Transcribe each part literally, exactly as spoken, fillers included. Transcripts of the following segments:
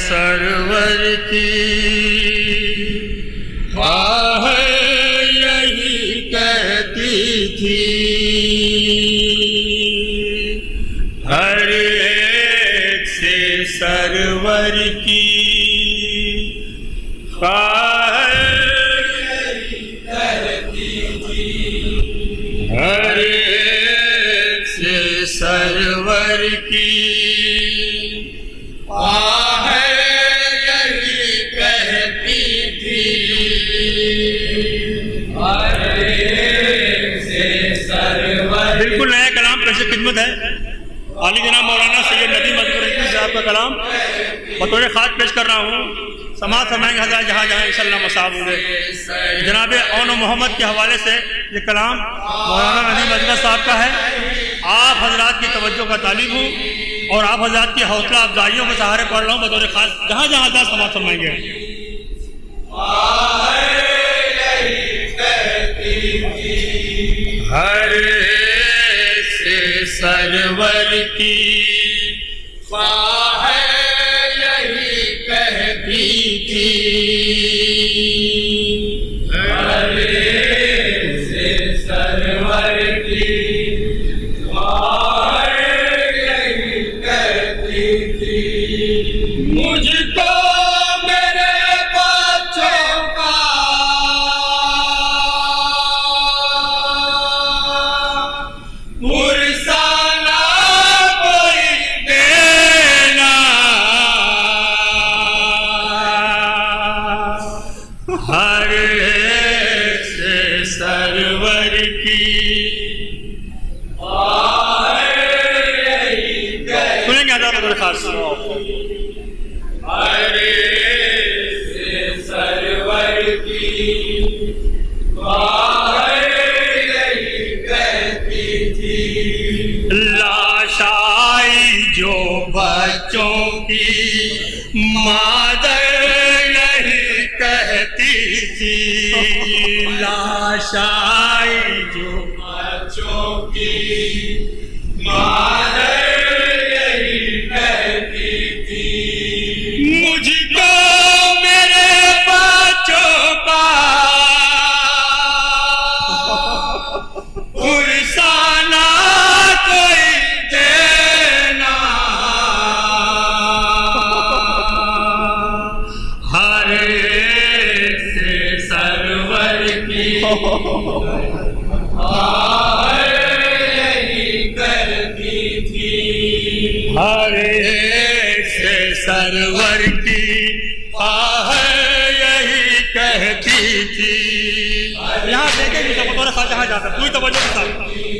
Server की ख्वाह यही कहती थी, हर एक से सरवर की ख्वाह यही कहती थी, हर एक से सरवर की ख्वाह यही कहती थी, हर एक से सरवर। बिल्कुल नया कलाम पेश खिदमत है। आली जनाब मौलाना सैयद नदीम अजमरी साहब का कलाम बतौर खास पेश कर रहा हूँ। समाज फरमाएंगे हज़रात जहाँ जहाँ इंशाअल्लाह मसाब होंगे। जनाब औन मोहम्मद के हवाले से ये कलाम मौलाना नदीम अजमर साहब का है। आप हजरात की तवज्जो का तालिब हूँ और आप हजरात की हौसला अफजाइयों के सहारे पढ़ रहा हूँ बतौर खास जहाँ जहाँ हजरात समाज फरमाएंगे। हर से सरवर की ख्वाह यही कहती थी, हर से सरवर की ख्वाह यही कहती थी, मुझको मेरे बच्चों का पुरसाना कोई देना, हर एक से सरवर की सुनेंगे आजाद खास। हर एक से सरवर की लाशाई जो बच्चों की मादर नहीं कहती थी, लाशाई जो बच्चों की मादर नहीं कहती थी, मुझको मेरे बच्चों का पुरसाना कोई देना, हर एक से सरवर की ख्वाह यही करती थी, हर एक से सरवर की ख्वाह यही कहती थी। यहाँ देखेंगे तो बतौर खास जहाँ जाता पूरी तवज्जो के साथ।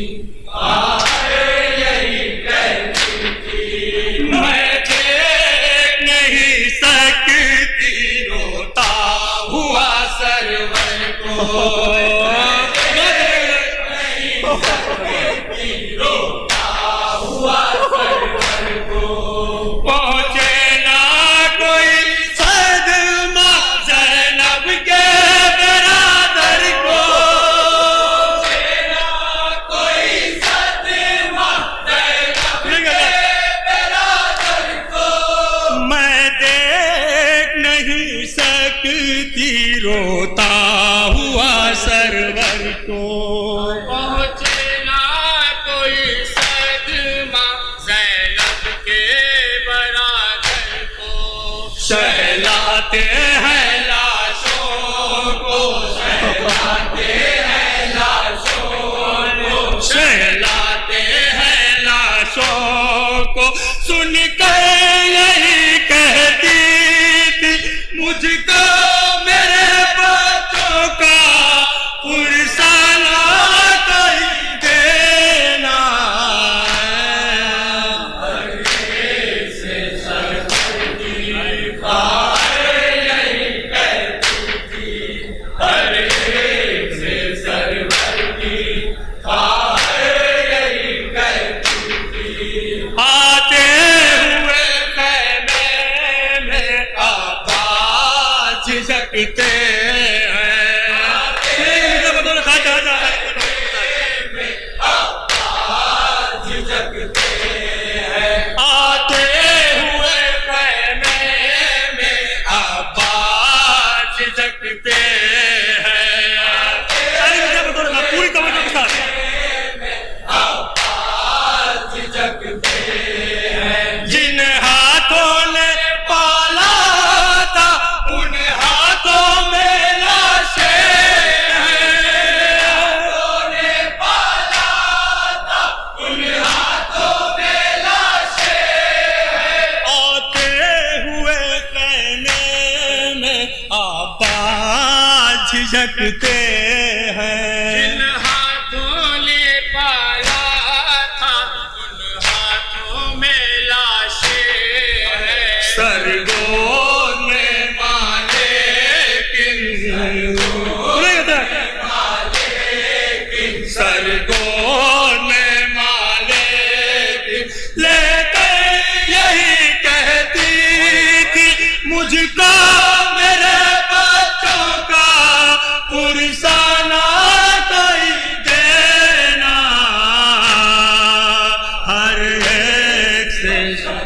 मैं देख नहीं सकती रोता हुआ सरवर को, रोता हुआ सरवर को, पहुँचे ना कोई सदमा ज़ैनब के बरादर को, कोई सदमा ज़ैनब के बरादर को, मैं देख नहीं सकती रोता हुआ सरवर को, पहुँचे ना कोई सदमा ज़ैनब के बरादर को, सहलाते हैं लाशों को, सहलाते हैं लाशों को, सहलाते हैं लाशों को, सुनकर यही कहती थी, मुझको मेरे बच्चों का पुरसाना कोई देना, हर एक से सरवर की ख्वाह यही कहती थी, हर एक से सरवर की ख्वाह यही कहती थी, आते हुए खैमे में आवाज झिझकते हैं, आते हुए खैमे झिझकते हैं। जिन हाथों ने पाला था उन हाथों में लाशें हैं। सरगोद में माले किन सरगोद में माले किन लेकर यही कहती थी मुझको मेरे बच्चों का पुरसाना कोई देना। हर एक से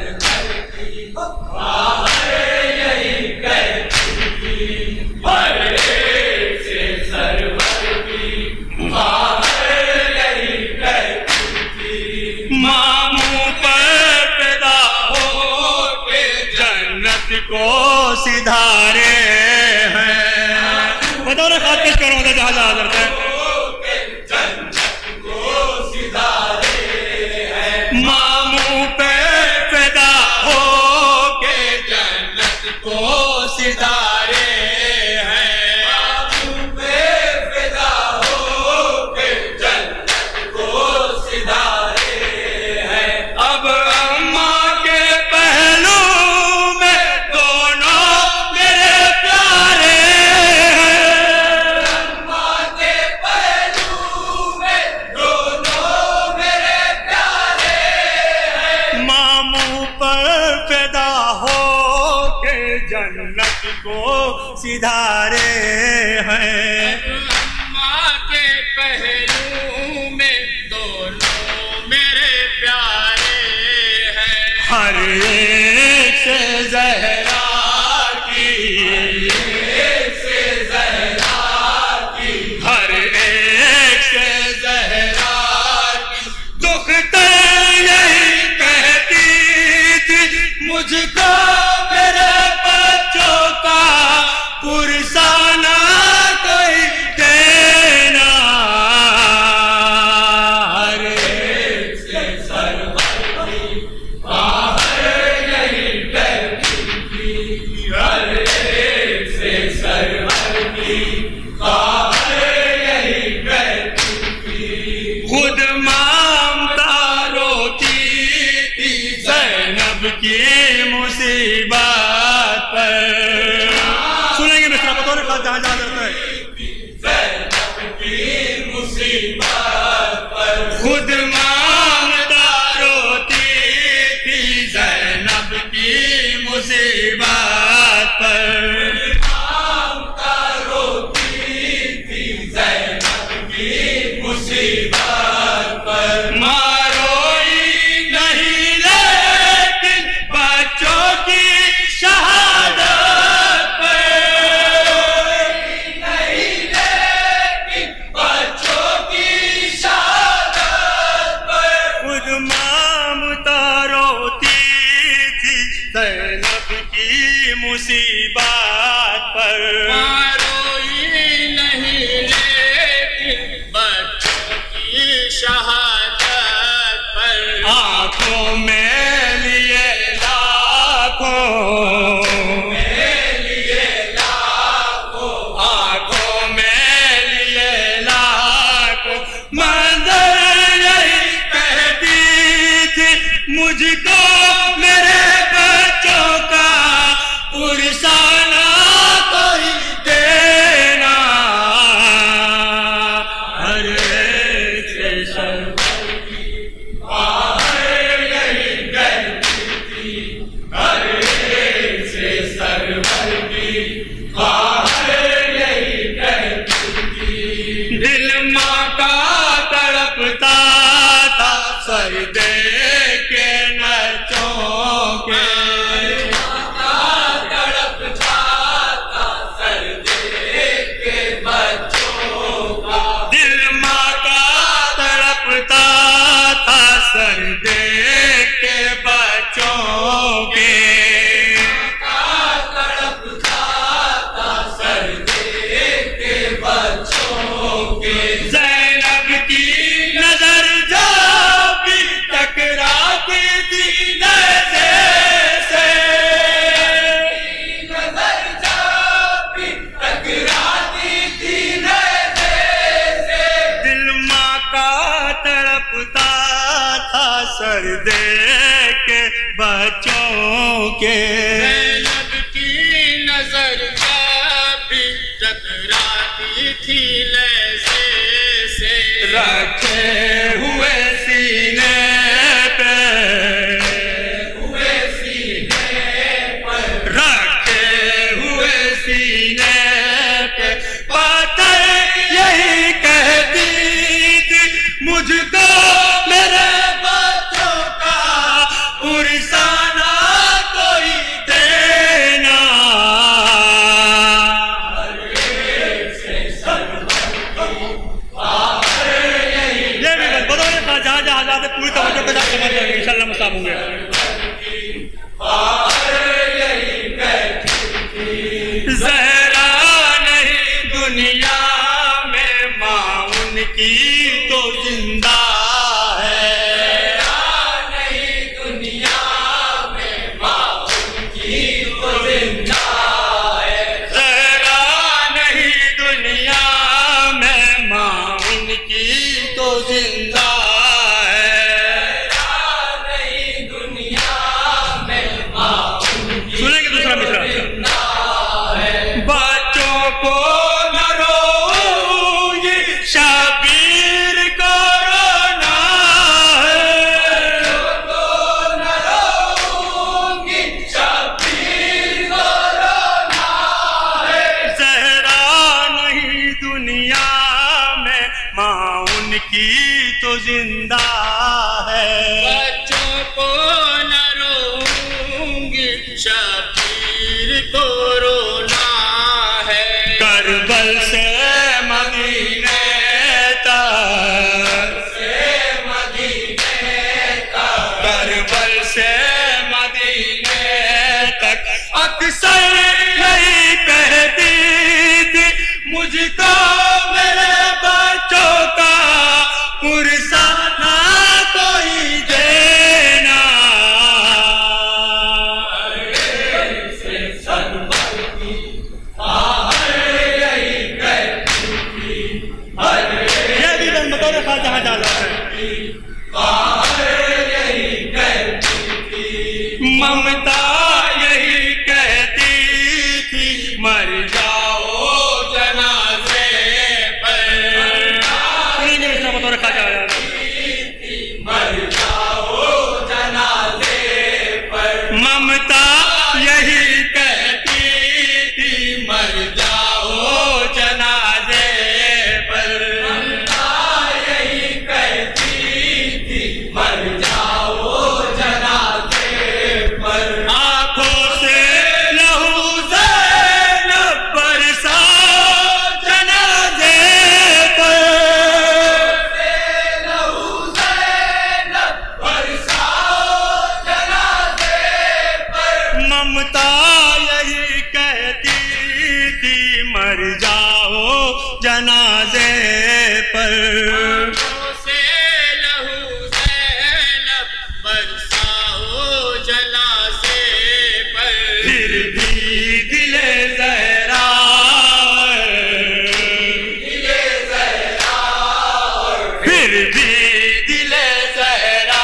को सिधारे हैं। बताओ ना खाद पेश करो तो जहां जहां करते हैं। मामू पे पैदा हो के जन्नत को सिधारे हैं। मामू पे पैदा हो के जन्नत को सिधारे हैं। अब अम्मा के पहलू जन्नत को सिधारे हैं। अम्मा के पहलू में दोनों मेरे प्यारे हैं। हर एक से ज़हरा की से ज़हरा की हर एक से ज़हरा की दुख तो यही कहती थी मुझको मेरे बच्चों का पुरसाना कोई देना। हर एक से सरवर की बाहर यही कहती थी। हर एक से सरवर की बाहर यही कहती थी। खुद ममता रोती थी ज़ैनब की मुसीबत पर। सुनेंगे मिस्टर बतौर खास जहां जहां करता है। ज़ैनब की मुसीबत पर खुद ममता रोती थी ज़ैनब की मुसीबत पर। ममता रोती थी ज़ैनब की मुसीबत पर। मारोई नहीं लेकिन बच्चों की शहादत पर। नहीं लेकिन बच्चों की शहादत पर। खुद ममता रोती थी ज़ैनब की मुसीबत पर। मारोई नहीं लेकिन बच्चों की शहादत पर। आंखों में लिए लाखों में लिए लाखों आंखों में लिए लाखों मंजर यही कहती थी मुझको मेरे बच्चों का पुरसाना कोई देना। हर एक से सरवर की बाहर यही बच्चों के। ज़ैनब की नजर जब भी टकराती थी लहज़े से, रखे हुए सीने पे, हुए सीने पर, रखे हुए सीने पे पत्थर यही कहती थी मुझको मेरे बच्चों का पुरसाना कोई देना। ये भी बस बताओ जहाँ जहाँ आजाद है पूरी तवज्जो के साथ समझ जाएंगे इंशाल्लाह मुसाब होंगे। ज़हरा नहीं दुनिया में माँ उनकी तो जिंदा है। नहीं दुनिया में माँ उनकी तो जिंदा है। ज़हरा नहीं दुनिया में माँ उनकी तो जिंदा है। नहीं दुनिया में माँ सुनेंगे दूसरा मिसरा। बच्चों को न रोऊंगी शबीर को रोना है। न रोऊंगी शबीर को रोना है। ज़हरा नहीं दुनिया में माँ उनकी तो जिंदा है। बच्चों को न रोऊंगी शबीर को रोना है। करबल से मदीने तक, करबल से मदीने तक अक्सर यही कहती थी मुझको मेरे बच्चों का पुरसाना कोई देना। ये भी बस बतौर खास जहाँ जा रहा है। ममता यही कहती थी मर जाओ जनाजे पर। सुनेंगे मिसरा बतौर खास जा रहा है। मर जाओ जनाजे पर। ममता यही कहती थी मर जाओ जनाजे पर। यही कहती थी मर जाओ जनाजे पर। आंखों से लहू ज़ैनब बरसाओ जनाजे पर। लहू ज़ैनब बरसाओ जनाजे पर। ममता यही कहती थी मर जाओ जनाजे पर। आंखों से लहू ज़ैनब बरसाओ जनाजे पर। फिर भी दिले ज़हरा, दिले ज़हरा, फिर भी दिले ज़हरा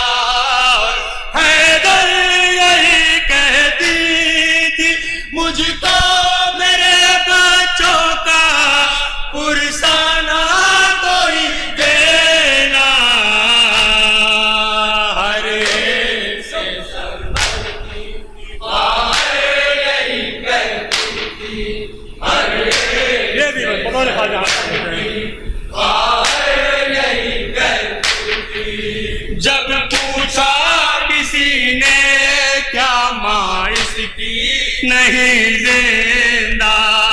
हैदर यही कहती थी मुझको मेरे बच्चों का पुरसाना कोई देना। हरे से सरवर की बाहर यही कहती थी। ये भी बतौर खास जहाँ बाहर यही कहती थी। जब पूछा किसी ने क्या माँ इसकी नहीं जिंदा।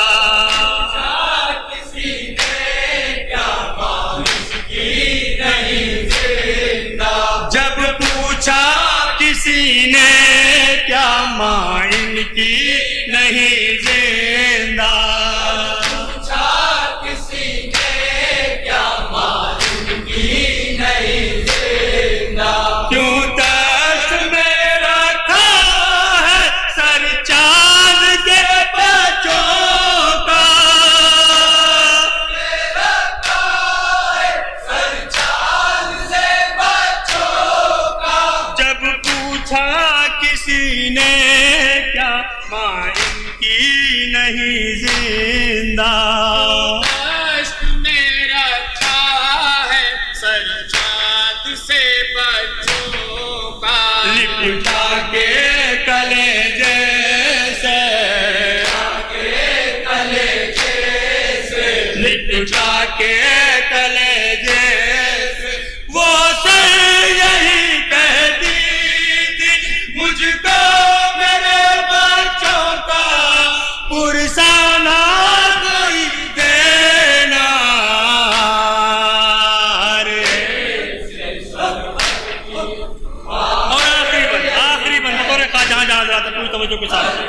किसी ने क्या माँ इसकी नहीं जिंदा। जब पूछा किसी ने क्या माँ इनकी नहीं जिंदा। पूछा किसी ने क्या माँ इनकी नहीं जिंदा। क्यों दर्श में रखा है सर चांद के बच्चों का। रखा है सर चांद से बच्चों का। जब पूछा किसी जिंदा। दश्त में रखा है सज्जाद से बच्चों का, लिपटा के कलेजे से, लिपटा के कलेजे से, वो सर यही कहती थी मुझको मेरे बच्चों का पुरसाना कोई देना रे। और आखिरी बंद, आखिरी बंद बतौर खास जहां जहां रहा था पूरी तवज्जो के साथ।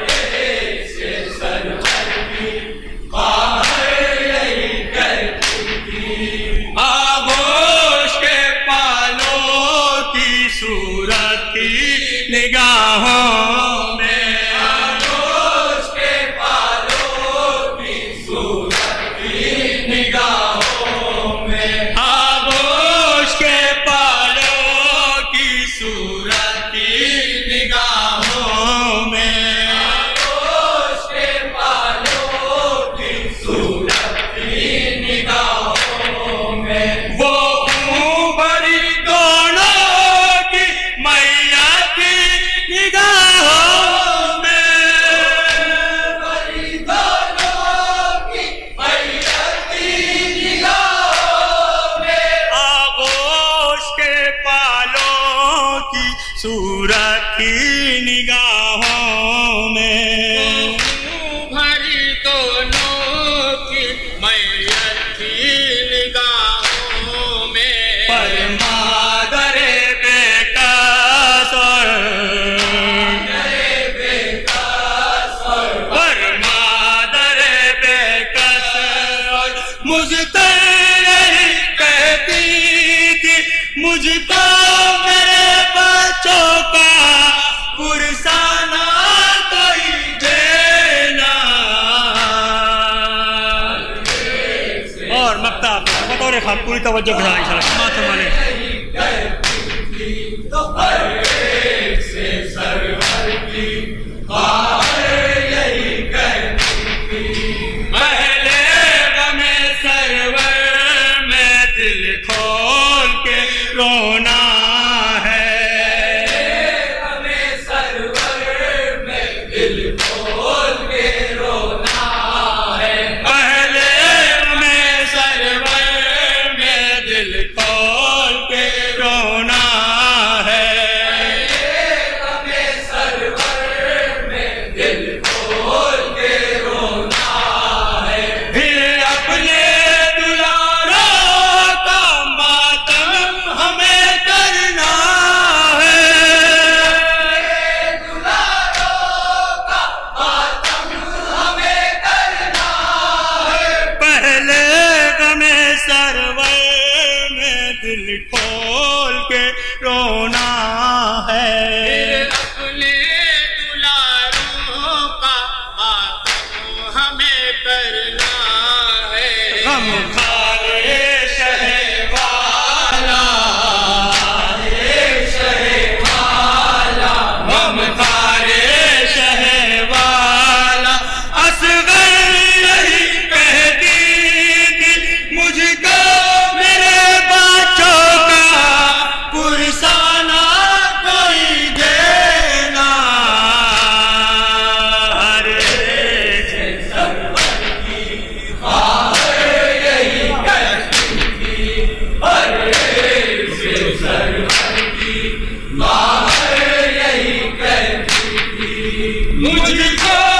आगोश के पालों की सूरत की निगाहों में, आगोश के पालों की सूरत की निगाहों में, आगोश के पालों की सूरत की निगाहों में, आगोश के पालों की सूरत की निगाहों में, वो भरी दोनों की मैया की निगाहों में, बड़ी दोनों की मैया की निगाहों में, आगोश के पालों की सूरत की निगाहों में, भरी दोनों की मैयत की निगाहों में, पर मादरे बेकसर, पर मादरे बेकसर मुझको यही कहती थी मुझको मेरे बच्चों का पुरसाना कोई देना। और मक्ता बतौर खास पूरी तवज्जो के साथ इंशाल्लाह माथ संभाले। तो हर एक से सरवर की बाहर यही कहती थी, पहले गमे सरवर में दिल खोल के रोना है, हमें सरवर में दिल खोल के रोना है, पहले गमे सरवर में दिल खोल के रोना है, हमें सरवर में दिल खोल के रोना है, फिर अपने दुलारों का मातम हमें करना है, दुलारों का मातम हमें करना है, पहले गमे सरवर में दिल खोल के रोना है, अपने दुलारों का मातम हमें करना है। गम खाले शहे वाला, गम खाले शहे वाला असगर यही कहती थी मुझको मेरे बच्चों का पुरसाना कोई देना रे। बाहर यही कहती थी, मुझको